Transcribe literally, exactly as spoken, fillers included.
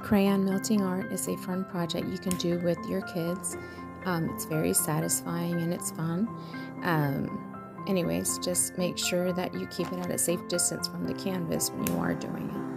Crayon melting art is a fun project you can do with your kids. Um, it's very satisfying and it's fun. Um, anyways, just make sure that you keep it at a safe distance from the canvas when you are doing it.